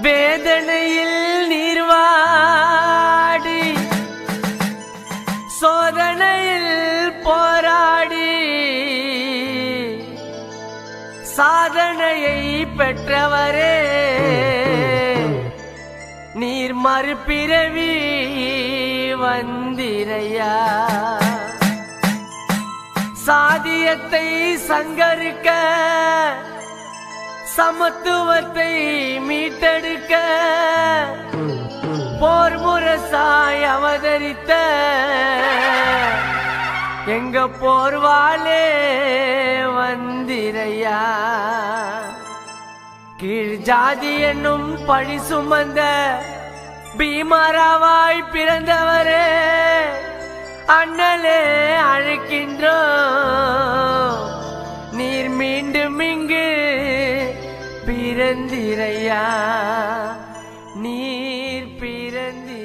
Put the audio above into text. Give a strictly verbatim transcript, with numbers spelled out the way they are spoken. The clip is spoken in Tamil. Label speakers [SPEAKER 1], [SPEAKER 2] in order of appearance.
[SPEAKER 1] வேதனையில் நீர்வாடி சோதனையில் போராடி சாதனையை பெற்றவரே நீர் மறுபிறவி வந்திரையா சாதியத்தை சங்கரிக்க சமத்துவத்தை மீட்டெடுக்க போர் முரசாய் அவதரித்த எங்க போர்வாலே வந்திரையா கீழ் ஜாதி என்னும் பழி சுமந்த பீமராவாய் பிறந்தவரே அண்ணலே அழைக்கின்றோ நீர் மீண்டும் இங்கு பிறந்திரையா நீர் பிறந்தி